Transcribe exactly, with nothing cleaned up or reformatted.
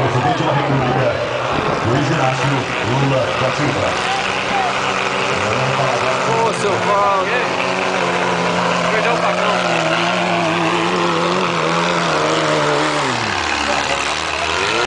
presidente da República, Luiz Inácio Lula da Silva. Ô, seu Paulo!